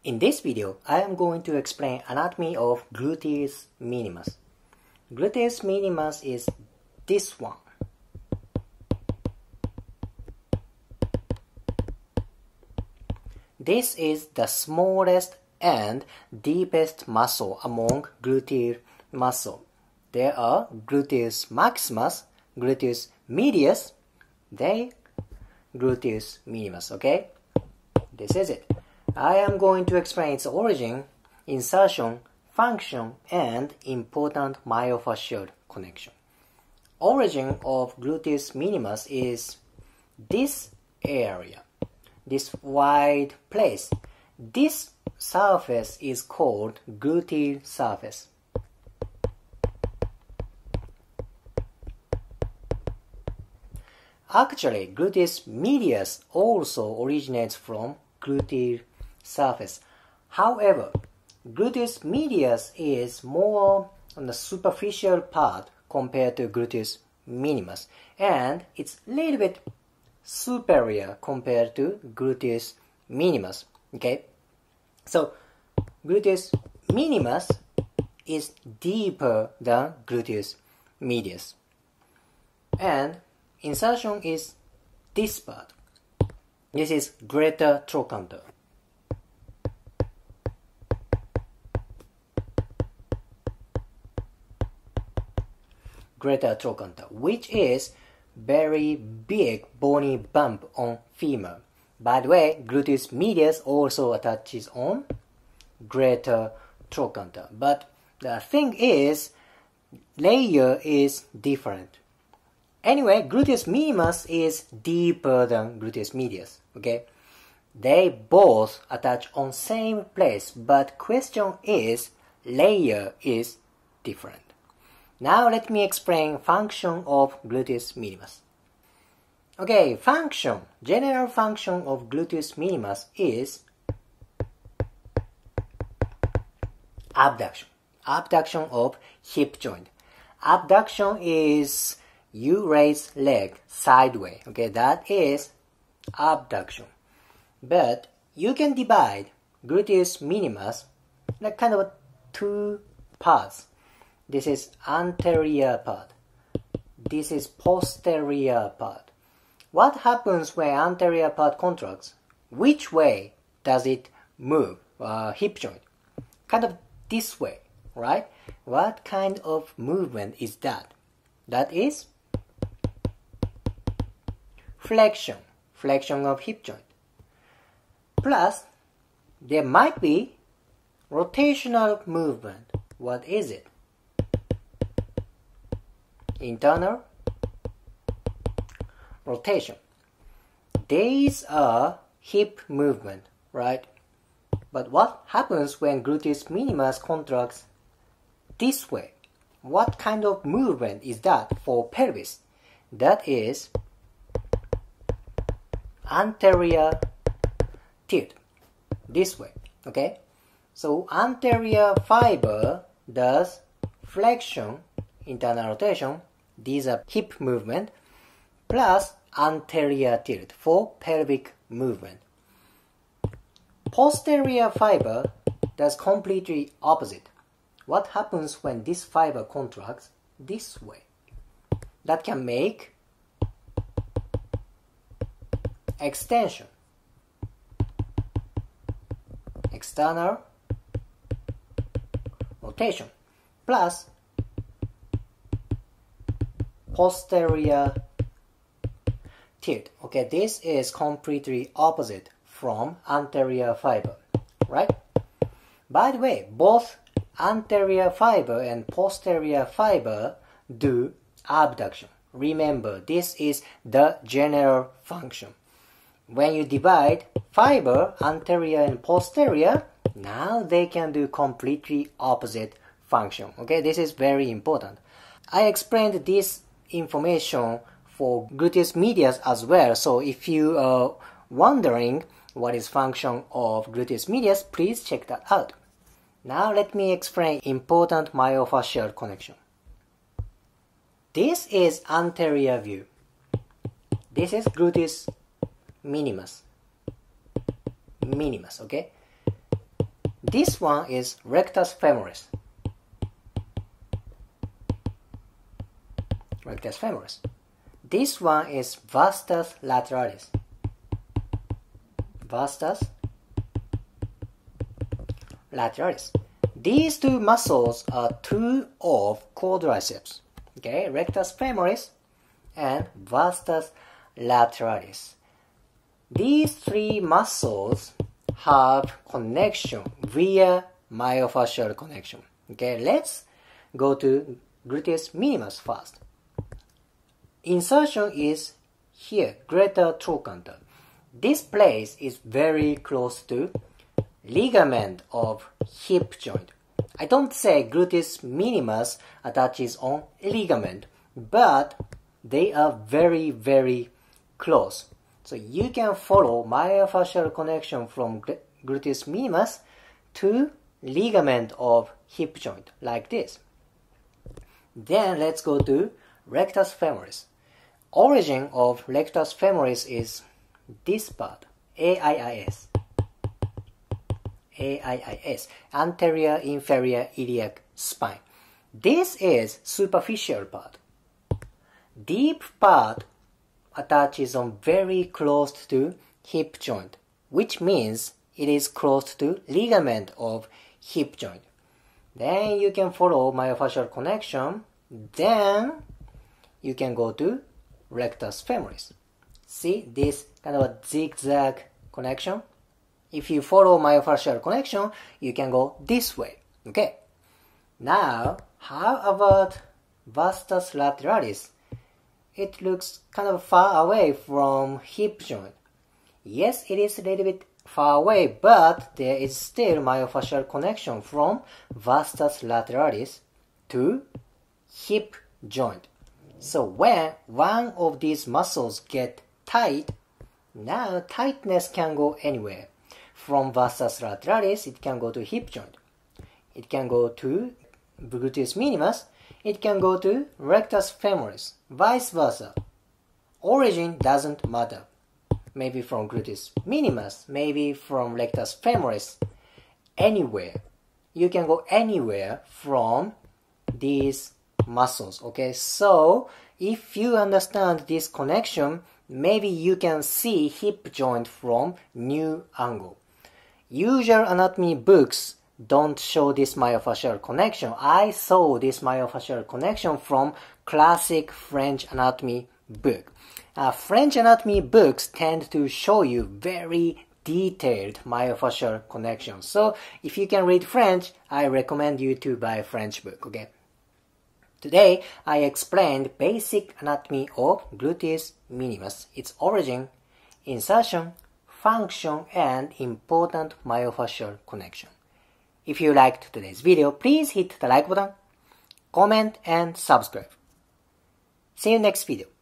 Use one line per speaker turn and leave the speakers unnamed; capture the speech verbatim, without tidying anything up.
In this video, I am going to explain anatomy of gluteus minimus. Gluteus minimus is this one. This is the smallest and deepest muscle among gluteal muscle. There are gluteus maximus, gluteus medius, they gluteus minimus, okay? This is it. I am going to explain its origin, insertion, function, and important myofascial connection. Origin of gluteus minimus is this area, this wide place. This surface is called gluteal surface. Actually, gluteus medius also originates from gluteal surface. However, gluteus medius is more on the superficial part compared to gluteus minimus, and it's a little bit superior compared to gluteus minimus. Okay, so gluteus minimus is deeper than gluteus medius, and insertion is this part. This is greater trochanter. Greater trochanter, which is very big bony bump on femur. By the way, gluteus medius also attaches on greater trochanter. But the thing is, layer is different. Anyway, gluteus minimus is deeper than gluteus medius. Okay, they both attach on same place, but question is, layer is different. Now let me explain function of gluteus minimus. Okay, function, general function of gluteus minimus is abduction. Abduction of hip joint. Abduction is you raise leg sideways. Okay, that is abduction. But you can divide gluteus minimus like kind of two parts. This is anterior part. This is posterior part. What happens when anterior part contracts? Which way does it move? Uh, hip joint. Kind of this way, right? What kind of movement is that? That is flexion. Flexion of hip joint. Plus, there might be rotational movement. What is it? Internal rotation. These are hip movement, right? But what happens when gluteus minimus contracts this way? What kind of movement is that for pelvis? That is anterior tilt, this way, okay? So anterior fiber does flexion, internal rotation. These are hip movement plus anterior tilt for pelvic movement. Posterior fiber does completely opposite. What happens when this fiber contracts this way? That can make extension, external rotation plus posterior tilt. Okay, this is completely opposite from anterior fiber, right? By the way, both anterior fiber and posterior fiber do abduction. Remember, this is the general function. When you divide fiber, anterior and posterior, now they can do completely opposite function. Okay, this is very important. I explained this information for gluteus medius as well, so if you are wondering what is function of gluteus medius, please check that out. Now let me explain important myofascial connection. This is anterior view. This is gluteus minimus. Minimus, okay? This one is rectus femoris. Rectus femoris. This one is vastus lateralis. Vastus lateralis. These two muscles are two of quadriceps. Okay, rectus femoris and vastus lateralis. These three muscles have connection via myofascial connection. Okay, let's go to gluteus minimus first. Insertion is here, greater trochanter. This place is very close to ligament of hip joint. I don't say gluteus minimus attaches on ligament, but they are very, very close. So you can follow myofascial connection from gluteus minimus to ligament of hip joint like this. Then let's go to rectus femoris. Origin of rectus femoris is this part, A I I S. A I I S, anterior inferior iliac spine. This is superficial part. Deep part attaches on very close to hip joint, which means it is close to ligament of hip joint. Then you can follow myofascial connection. Then you can go to rectus femoris. See this kind of a zigzag connection? If you follow myofascial connection, you can go this way. Okay. Now, how about vastus lateralis? It looks kind of far away from hip joint. Yes, it is a little bit far away, but there is still myofascial connection from vastus lateralis to hip joint. So when one of these muscles get tight, now tightness can go anywhere. From vastus lateralis, it can go to hip joint. It can go to gluteus minimus. It can go to rectus femoris. Vice versa. Origin doesn't matter. Maybe from gluteus minimus, maybe from rectus femoris. Anywhere. You can go anywhere from these muscles. Okay, so if you understand this connection, maybe you can see hip joint from new angle. Usual anatomy books don't show this myofascial connection. I saw this myofascial connection from classic French anatomy book. Uh, French anatomy books tend to show you very detailed myofascial connection. So if you can read French, I recommend you to buy a French book. Okay. Today I explained basic anatomy of gluteus minimus, its origin, insertion, function, and important myofascial connection. If you liked today's video, please hit the like button, comment, and subscribe. See you next video.